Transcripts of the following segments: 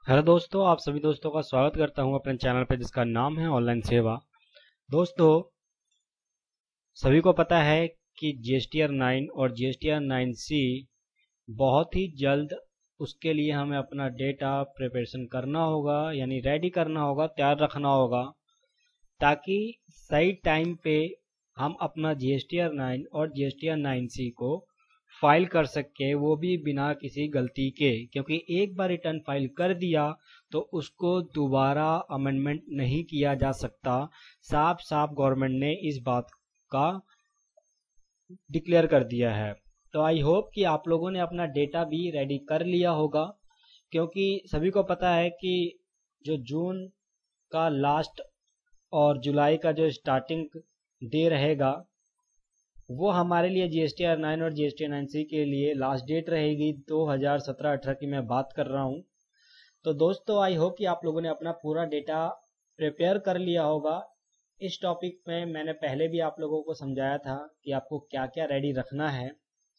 Hello दोस्तों, आप सभी दोस्तों का स्वागत करता हूं अपने चैनल पे जिसका नाम है ऑनलाइन सेवा। दोस्तों, सभी को पता है कि जीएसटीआर 9 और जीएसटीआर 9C बहुत ही जल्द उसके लिए हमें अपना डेटा प्रिपरेशन करना होगा, यानी रेडी करना होगा, तैयार रखना होगा, ताकि सही टाइम पे हम अपना जीएसटीआर 9 और जीएसटीआर 9C को फाइल कर सके, वो भी बिना किसी गलती के। क्योंकि एक बार रिटर्न फाइल कर दिया तो उसको दोबारा अमेंडमेंट नहीं किया जा सकता। साफ साफ गवर्नमेंट ने इस बात का डिक्लेयर कर दिया है। तो आई होप कि आप लोगों ने अपना डेटा भी रेडी कर लिया होगा, क्योंकि सभी को पता है कि जो जून का लास्ट और जुलाई का जो स्टार्टिंग डे रहेगा वो हमारे लिए जीएसटीआर 9 और जीएसटीआर 9C के लिए लास्ट डेट रहेगी 2017-18 की मैं बात कर रहा हूँ। तो दोस्तों, आई होप कि आप लोगों ने अपना पूरा डेटा प्रिपेयर कर लिया होगा। इस टॉपिक में मैंने पहले भी आप लोगों को समझाया था कि आपको क्या क्या रेडी रखना है।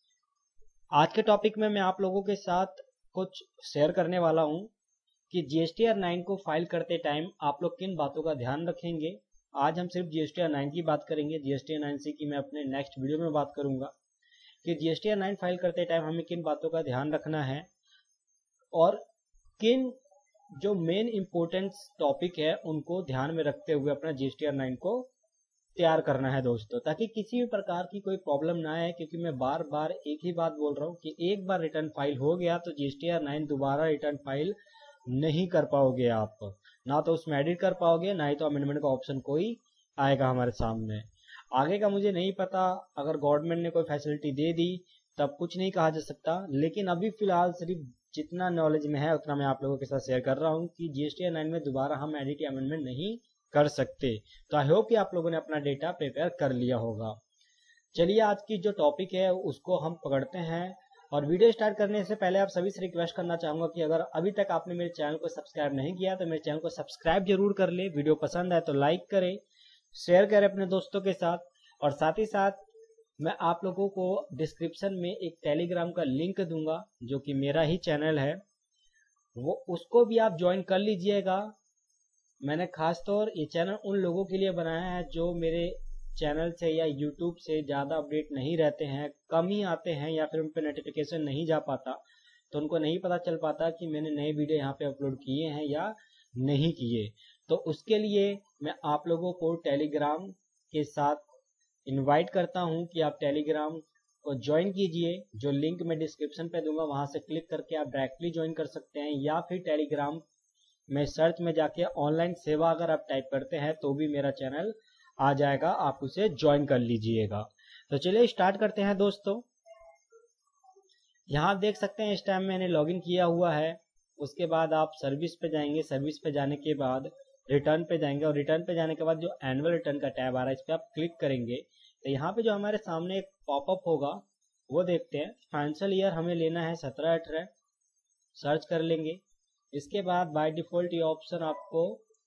आज के टॉपिक में मैं आप लोगों के साथ कुछ शेयर करने वाला हूँ कि जीएसटीआर 9 को फाइल करते टाइम आप लोग किन बातों का ध्यान रखेंगे। आज हम सिर्फ जीएसटीआर 9 की बात करेंगे, जीएसटीआर 9C की मैं अपने नेक्स्ट वीडियो में बात करूंगा कि जीएसटीआर 9 फाइल करते टाइम हमें किन बातों का ध्यान रखना है और किन जो मेन इंपॉर्टेंस टॉपिक है उनको ध्यान में रखते हुए अपना जीएसटीआर 9 को तैयार करना है दोस्तों, ताकि किसी भी प्रकार की कोई प्रॉब्लम ना आए। क्योंकि मैं बार बार एक ही बात बोल रहा हूँ कि एक बार रिटर्न फाइल हो गया तो जीएसटीआर 9 दोबारा रिटर्न फाइल नहीं कर पाओगे आप, ना तो उसमें एडिट कर पाओगे, ना ही तो अमेंडमेंट का ऑप्शन कोई आएगा हमारे सामने। आगे का मुझे नहीं पता, अगर गवर्नमेंट ने कोई फैसिलिटी दे दी तब कुछ नहीं कहा जा सकता, लेकिन अभी फिलहाल सिर्फ जितना नॉलेज में है उतना मैं आप लोगों के साथ शेयर कर रहा हूँ कि जीएसटीआर 9 में दोबारा हम एडिट या अमेंडमेंट नहीं कर सकते। तो आई होप कि आप लोगों ने अपना डेटा प्रिपेयर कर लिया होगा। चलिए, आज की जो टॉपिक है उसको हम पकड़ते हैं। और वीडियो स्टार्ट करने से पहले आप सभी से रिक्वेस्ट करना चाहूंगा कि अगर अभी तक आपने मेरे चैनल को सब्सक्राइब नहीं किया तो मेरे चैनल को सब्सक्राइब जरूर कर ले। वीडियो पसंद आए तो लाइक करें, शेयर करें अपने दोस्तों के साथ। और साथ ही साथ मैं आप लोगों को डिस्क्रिप्शन में एक टेलीग्राम का लिंक दूंगा जो कि मेरा ही चैनल है, वो उसको भी आप ज्वाइन कर लीजिएगा। मैंने खास तौर ये चैनल उन लोगों के लिए बनाया है जो मेरे चैनल से या यूट्यूब से ज़्यादा अपडेट नहीं रहते हैं, कम ही आते हैं, या फिर उन पर नोटिफिकेशन नहीं जा पाता, तो उनको नहीं पता चल पाता कि मैंने नए वीडियो यहाँ पे अपलोड किए हैं या नहीं किए। तो उसके लिए मैं आप लोगों को टेलीग्राम के साथ इनवाइट करता हूँ कि आप टेलीग्राम को ज्वाइन कीजिए। जो लिंक मैं डिस्क्रिप्शन पे दूंगा वहाँ से क्लिक करके आप डायरेक्टली ज्वाइन कर सकते हैं, या फिर टेलीग्राम में सर्च में जाके ऑनलाइन सेवा अगर आप टाइप करते हैं तो भी मेरा चैनल आ जाएगा, आप उसे ज्वाइन कर लीजिएगा। तो चलिए स्टार्ट करते हैं दोस्तों। यहाँ देख सकते हैं इस टाइम मैंने लॉगिन किया हुआ है। उसके बाद आप सर्विस पे जाएंगे, सर्विस पे जाने के बाद रिटर्न पे जाएंगे, और रिटर्न पे जाने के बाद जो एनुअल रिटर्न का टैब आ रहा है इस पर आप क्लिक करेंगे तो यहाँ पे जो हमारे सामने एक पॉपअप होगा वो देखते हैं। फाइनेंशियल ईयर हमें लेना है 17-18, सर्च कर लेंगे। इसके बाद बाय डिफॉल्ट ये ऑप्शन आपको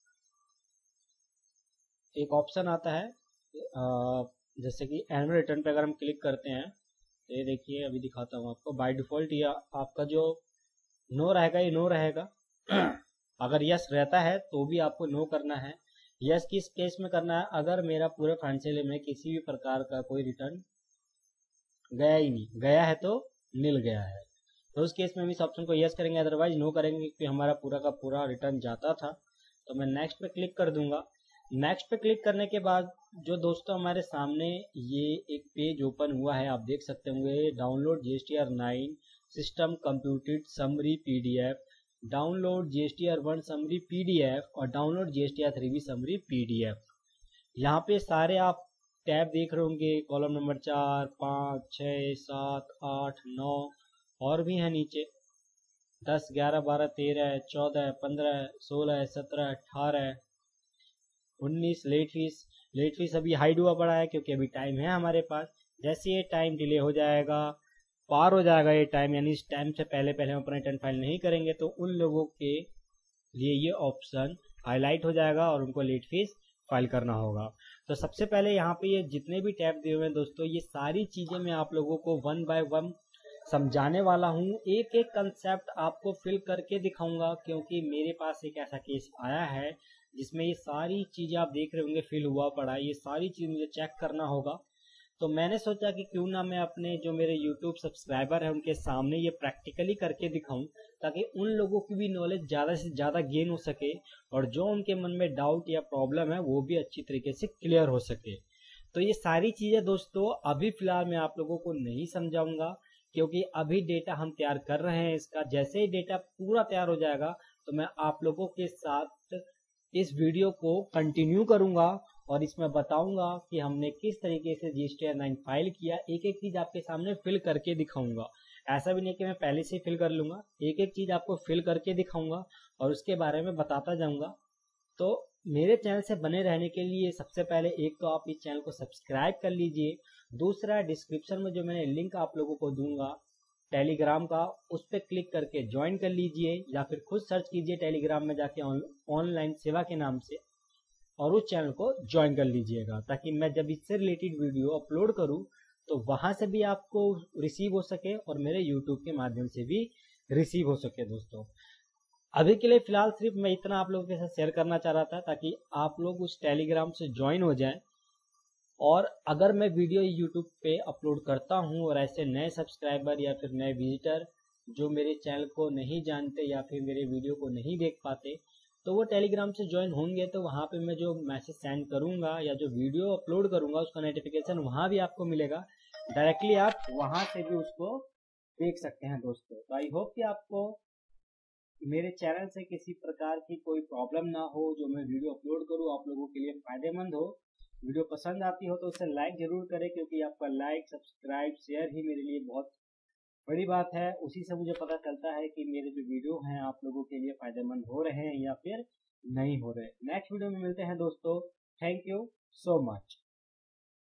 एक ऑप्शन आता है, जैसे कि एनुअल रिटर्न पे अगर हम क्लिक करते हैं तो ये देखिए, अभी दिखाता हूँ आपको। बाय डिफॉल्ट ये आपका जो नो रहेगा ये नो रहेगा। अगर यस रहता है तो भी आपको नो करना है। यस किस केस में करना है? अगर मेरा पूरे फाइनेंशियल में किसी भी प्रकार का कोई रिटर्न गया ही नहीं, गया है तो नील गया है, तो उस केस में हम इस ऑप्शन को यस करेंगे, अदरवाइज नो करेंगे, क्योंकि हमारा पूरा का पूरा रिटर्न जाता था। तो मैं नेक्स्ट पे क्लिक कर दूंगा। नेक्स्ट पे क्लिक करने के बाद जो दोस्तों हमारे सामने ये एक पेज ओपन हुआ है, आप देख सकते होंगे, download GSTR 9 system computed summary PDF, download GSTR 1 summary PDF और डाउनलोड जीएसटीआर 3 समरी पीडीएफ। यहाँ पे सारे आप टैब देख रहे होंगे, कॉलम नंबर 4, 5, 6, 7, 8, 9 और भी है नीचे, 10, 11, 12, 13, 14, 15, 16, 17, 18, 19। लेट फीस अभी हाइड हुआ पड़ा है क्योंकि अभी टाइम है हमारे पास। जैसे ये टाइम डिले हो जाएगा, पार हो जाएगा ये टाइम, यानी इस टाइम से पहले पहले हम अपना रिटर्न फाइल नहीं करेंगे तो उन लोगों के लिए ये ऑप्शन हाईलाइट हो जाएगा और उनको लेट फीस फाइल करना होगा। तो सबसे पहले यहाँ पे ये जितने भी टैब दिए हुए हैं दोस्तों, ये सारी चीज़ें मैं आप लोगों को वन बाय वन समझाने वाला हूँ। एक एक कंसेप्ट आपको फिल करके दिखाऊंगा, क्योंकि मेरे पास एक ऐसा केस आया है जिसमें ये सारी चीज़ें आप देख रहे होंगे फिल हुआ पड़ा है, ये सारी चीज़ मुझे चेक करना होगा। तो मैंने सोचा कि क्यों ना मैं अपने जो मेरे YouTube सब्सक्राइबर हैं उनके सामने ये प्रैक्टिकली करके दिखाऊं, ताकि उन लोगों की भी नॉलेज ज़्यादा से ज़्यादा गेन हो सके और जो उनके मन में डाउट या प्रॉब्लम है वो भी अच्छी तरीके से क्लियर हो सके। तो ये सारी चीज़ें दोस्तों अभी फ़िलहाल मैं आप लोगों को नहीं समझाऊंगा, क्योंकि अभी डेटा हम तैयार कर रहे हैं इसका। जैसे ही डेटा पूरा तैयार हो जाएगा तो मैं आप लोगों के साथ इस वीडियो को कंटिन्यू करूंगा और इसमें बताऊंगा कि हमने किस तरीके से GSTR9 फाइल किया। एक एक चीज़ आपके सामने फिल करके दिखाऊंगा। ऐसा भी नहीं कि मैं पहले से फिल कर लूँगा, एक एक चीज़ आपको फिल करके दिखाऊंगा और उसके बारे में बताता जाऊंगा। तो मेरे चैनल से बने रहने के लिए सबसे पहले एक तो आप इस चैनल को सब्सक्राइब कर लीजिए। दूसरा, डिस्क्रिप्शन में जो मैंने लिंक आप लोगों को दूंगा टेलीग्राम का, उस पर क्लिक करके ज्वाइन कर लीजिए, या फिर खुद सर्च कीजिए टेलीग्राम में जाके ऑनलाइन सेवा के नाम से, और उस चैनल को ज्वाइन कर लीजिएगा, ताकि मैं जब इससे रिलेटेड वीडियो अपलोड करूं तो वहां से भी आपको रिसीव हो सके और मेरे यूट्यूब के माध्यम से भी रिसीव हो सके। दोस्तों अभी के लिए फिलहाल सिर्फ मैं इतना आप लोगों के साथ शेयर करना चाह रहा था, ताकि आप लोग उस टेलीग्राम से ज्वाइन हो जाएं। और अगर मैं वीडियो यूट्यूब पे अपलोड करता हूं और ऐसे नए सब्सक्राइबर या फिर नए विजिटर जो मेरे चैनल को नहीं जानते या फिर मेरे वीडियो को नहीं देख पाते, तो वो टेलीग्राम से ज्वाइन होंगे तो वहाँ पे मैं जो मैसेज सेंड करूँगा या जो वीडियो अपलोड करूँगा उसका नोटिफिकेशन वहाँ भी आपको मिलेगा। डायरेक्टली आप वहाँ से भी उसको देख सकते हैं। दोस्तों तो आई होप कि आपको मेरे चैनल से किसी प्रकार की कोई प्रॉब्लम ना हो, जो मैं वीडियो अपलोड करूँ आप लोगों के लिए फ़ायदेमंद हो। वीडियो पसंद आती हो तो उसे लाइक ज़रूर करें, क्योंकि आपका लाइक, सब्सक्राइब, शेयर ही मेरे लिए बहुत बड़ी बात है। उसी से मुझे पता चलता है कि मेरे जो वीडियो हैं आप लोगों के लिए फ़ायदेमंद हो रहे हैं या फिर नहीं हो रहे। नेक्स्ट वीडियो में मिलते हैं दोस्तों। Thank you so much.